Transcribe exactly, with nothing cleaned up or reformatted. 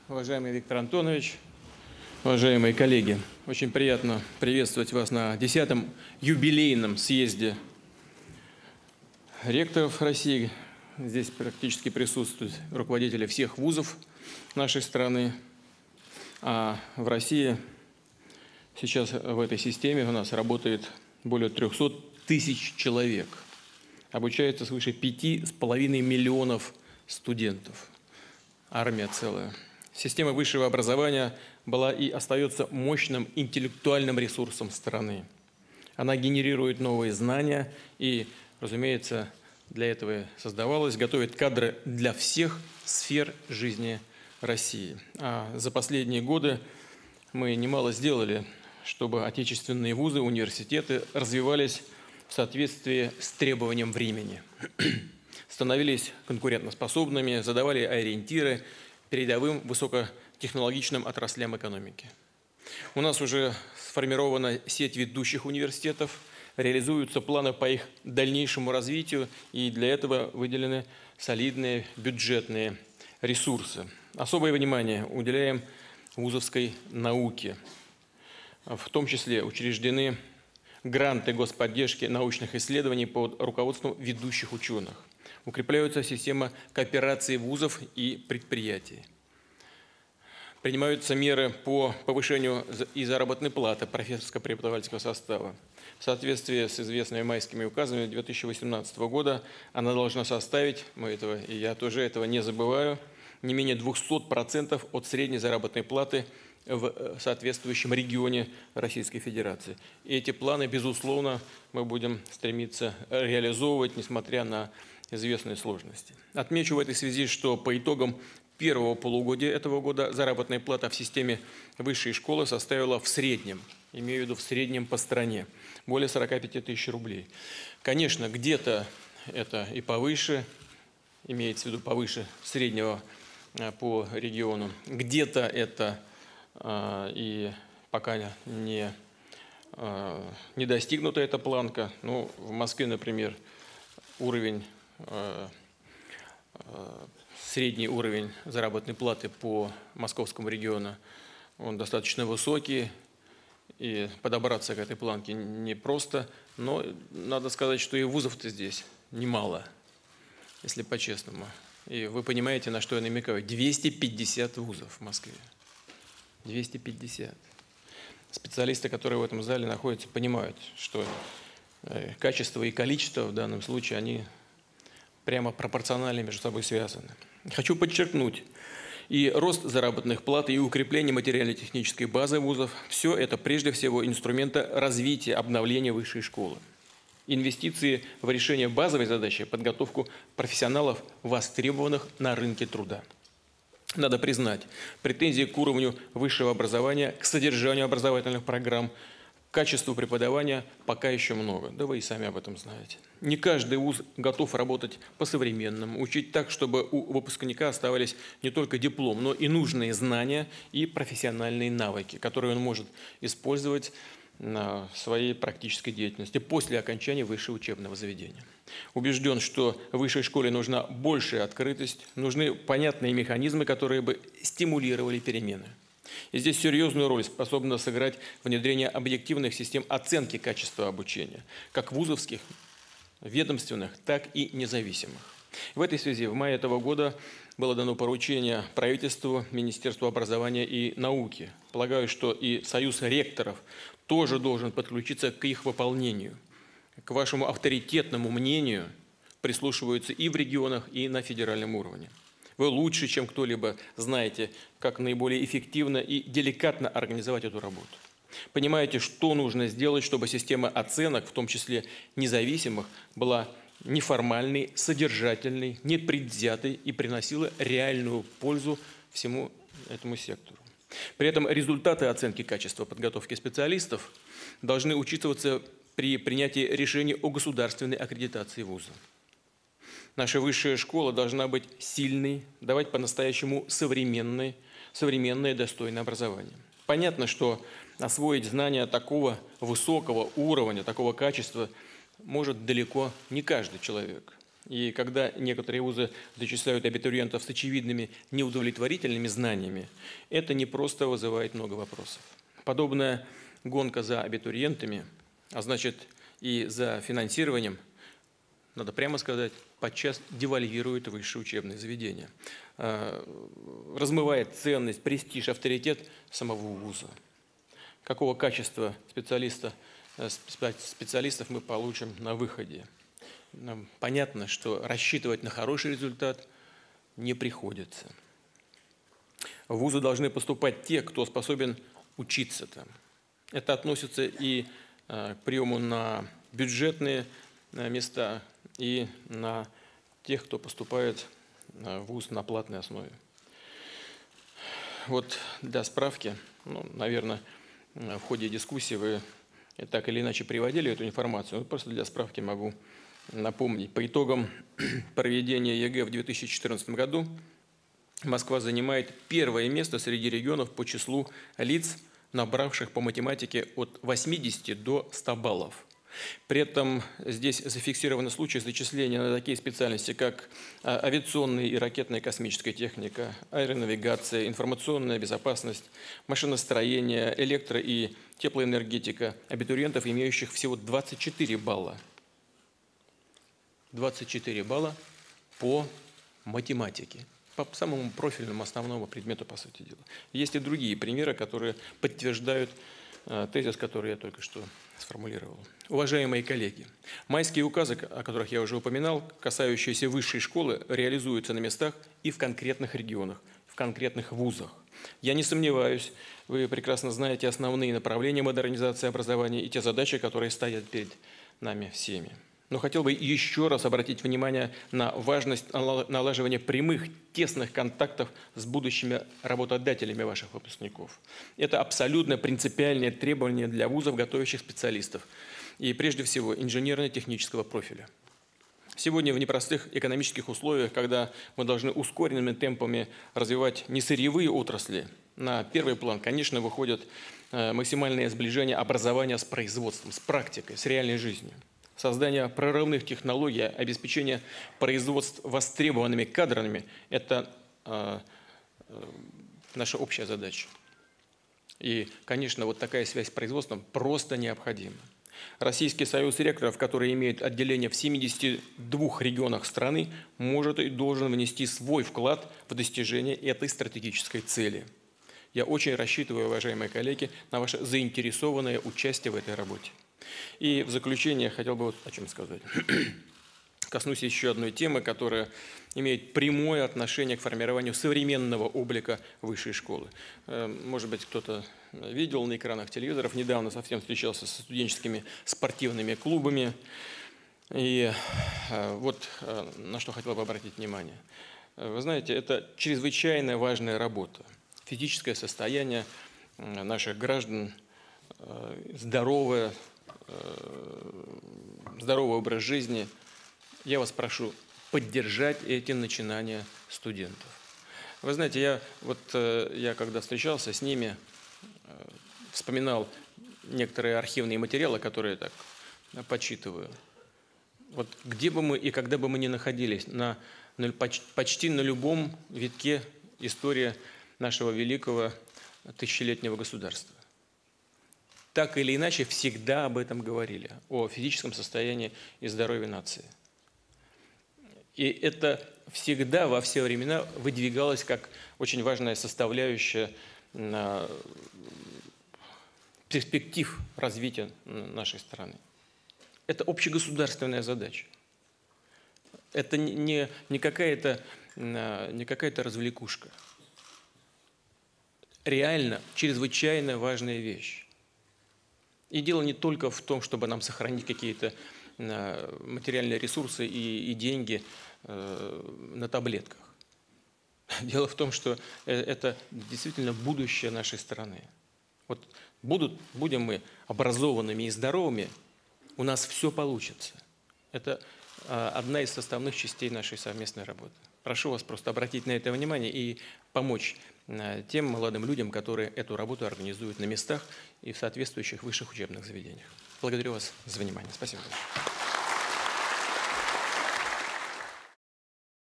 уважаемый Виктор Антонович, уважаемые коллеги. Очень приятно приветствовать вас на десятом юбилейном съезде ректоров России. Здесь практически присутствуют руководители всех вузов нашей страны. А в России сейчас в этой системе у нас работает более трёхсот тысяч человек. Обучается свыше пяти с половиной миллионов студентов. Армия целая. Система высшего образования была и остается мощным интеллектуальным ресурсом страны. Она генерирует новые знания и, разумеется, для этого создавалась, готовит кадры для всех сфер жизни России. А за последние годы мы немало сделали, чтобы отечественные вузы, университеты развивались в соответствии с требованием времени, становились конкурентоспособными, задавали ориентиры передовым высокотехнологичным отраслям экономики. У нас уже сформирована сеть ведущих университетов, реализуются планы по их дальнейшему развитию, и для этого выделены солидные бюджетные ресурсы. Особое внимание уделяем вузовской науке. В том числе учреждены гранты господдержки научных исследований под руководством ведущих ученых. Укрепляется система кооперации вузов и предприятий. Принимаются меры по повышению и заработной платы профессорско-преподавательского состава. В соответствии с известными майскими указами две тысячи восемнадцатого года она должна составить, мы этого, и я тоже этого не забываю, не менее двухсот процентов от средней заработной платы в соответствующем регионе Российской Федерации. И эти планы, безусловно, мы будем стремиться реализовывать, несмотря на известные сложности. Отмечу в этой связи, что по итогам первого полугодия этого года заработная плата в системе высшей школы составила в среднем, имею в виду в среднем по стране, более сорока пяти тысяч рублей. Конечно, где-то это и повыше, имеется в виду повыше среднего по региону, где-то это э, и пока не, э, не достигнута эта планка. Ну, в Москве, например, уровень средний уровень заработной платы по московскому региону, он достаточно высокий, и подобраться к этой планке непросто, но надо сказать, что и вузов-то здесь немало, если по-честному. И вы понимаете, на что я намекаю. двести пятьдесят вузов в Москве. двести пятьдесят. Специалисты, которые в этом зале находятся, понимают, что качество и количество в данном случае, они прямо пропорционально между собой связаны. Хочу подчеркнуть, и рост заработных плат, и укрепление материально-технической базы вузов – все это прежде всего инструменты развития, обновления высшей школы. Инвестиции в решение базовой задачи – подготовку профессионалов, востребованных на рынке труда. Надо признать, претензии к уровню высшего образования, к содержанию образовательных программ, качеству преподавания пока еще много, да вы и сами об этом знаете. Не каждый вуз готов работать по-современному, учить так, чтобы у выпускника оставались не только диплом, но и нужные знания и профессиональные навыки, которые он может использовать на своей практической деятельности после окончания высшего учебного заведения. Убежден, что высшей школе нужна большая открытость, нужны понятные механизмы, которые бы стимулировали перемены. И здесь серьезную роль способно сыграть внедрение объективных систем оценки качества обучения, как вузовских, ведомственных, так и независимых. В этой связи в мае этого года было дано поручение правительству, Министерству образования и науки. Полагаю, что и Союз ректоров тоже должен подключиться к их выполнению. К вашему авторитетному мнению прислушиваются и в регионах, и на федеральном уровне. Вы лучше, чем кто-либо, знаете, как наиболее эффективно и деликатно организовать эту работу. Понимаете, что нужно сделать, чтобы система оценок, в том числе независимых, была неформальной, содержательной, непредвзятой и приносила реальную пользу всему этому сектору. При этом результаты оценки качества подготовки специалистов должны учитываться при принятии решений о государственной аккредитации вуза. Наша высшая школа должна быть сильной, давать по-настоящему современное, современное достойное образование. Понятно, что освоить знания такого высокого уровня, такого качества может далеко не каждый человек. И когда некоторые вузы зачисляют абитуриентов с очевидными неудовлетворительными знаниями, это не просто вызывает много вопросов. Подобная гонка за абитуриентами, а значит и за финансированием, надо прямо сказать, подчас девальвирует высшие учебные заведения, размывает ценность, престиж, авторитет самого вуза. Какого качества специалиста, специалистов мы получим на выходе? Нам понятно, что рассчитывать на хороший результат не приходится. В вузы должны поступать те, кто способен учиться там. Это относится и к приему на бюджетные места, и на тех, кто поступает в вуз на платной основе. Вот для справки, ну, наверное, в ходе дискуссии вы так или иначе приводили эту информацию, но просто для справки могу напомнить. По итогам проведения ЕГЭ в две тысячи четырнадцатом году Москва занимает первое место среди регионов по числу лиц, набравших по математике от восьмидесяти до ста баллов. При этом здесь зафиксированы случаи зачисления на такие специальности, как авиационная и ракетная космическая техника, аэронавигация, информационная безопасность, машиностроение, электро- и теплоэнергетика абитуриентов, имеющих всего двадцать четыре балла. двадцать четыре балла по математике, по самому профильному основному предмету, по сути дела. Есть и другие примеры, которые подтверждают тезис, который я только что сформулировал. Уважаемые коллеги, майские указы, о которых я уже упоминал, касающиеся высшей школы, реализуются на местах и в конкретных регионах, в конкретных вузах. Я не сомневаюсь, вы прекрасно знаете основные направления модернизации образования и те задачи, которые стоят перед нами всеми. Но хотел бы еще раз обратить внимание на важность налаживания прямых, тесных контактов с будущими работодателями ваших выпускников. Это абсолютно принципиальное требование для вузов, готовящих специалистов, и прежде всего инженерно-технического профиля. Сегодня в непростых экономических условиях, когда мы должны ускоренными темпами развивать несырьевые отрасли, на первый план, конечно, выходит максимальное сближение образования с производством, с практикой, с реальной жизнью. Создание прорывных технологий, обеспечение производств востребованными кадрами – это э, э, наша общая задача. И, конечно, вот такая связь с производством просто необходима. Российский союз ректоров, который имеет отделение в семидесяти двух регионах страны, может и должен внести свой вклад в достижение этой стратегической цели. Я очень рассчитываю, уважаемые коллеги, на ваше заинтересованное участие в этой работе. И в заключение хотел бы вот о чем сказать. Коснусь еще одной темы, которая имеет прямое отношение к формированию современного облика высшей школы. Может быть, кто-то видел на экранах телевизоров, недавно совсем встречался со студенческими спортивными клубами. И вот на что хотел бы обратить внимание. Вы знаете, это чрезвычайно важная работа. Физическое состояние наших граждан, здоровое, здоровый образ жизни. Я вас прошу поддержать эти начинания студентов. Вы знаете, я, вот, я когда встречался с ними, вспоминал некоторые архивные материалы, которые я так почитываю. Вот где бы мы и когда бы мы ни находились, на, на, почти на любом витке истории нашего великого тысячелетнего государства. Так или иначе, всегда об этом говорили, о физическом состоянии и здоровье нации. И это всегда, во все времена, выдвигалось как очень важная составляющая перспектив развития нашей страны. Это общегосударственная задача. Это не, не какая-то не какая-то развлекушка. Реально, чрезвычайно важная вещь. И дело не только в том, чтобы нам сохранить какие-то материальные ресурсы и, и деньги э, на таблетках. Дело в том, что это действительно будущее нашей страны. Вот будут, будем мы образованными и здоровыми, у нас все получится. Это э, одна из составных частей нашей совместной работы. Прошу вас просто обратить на это внимание и помочь э, тем молодым людям, которые эту работу организуют на местах и в соответствующих высших учебных заведениях. Благодарю вас за внимание. Спасибо.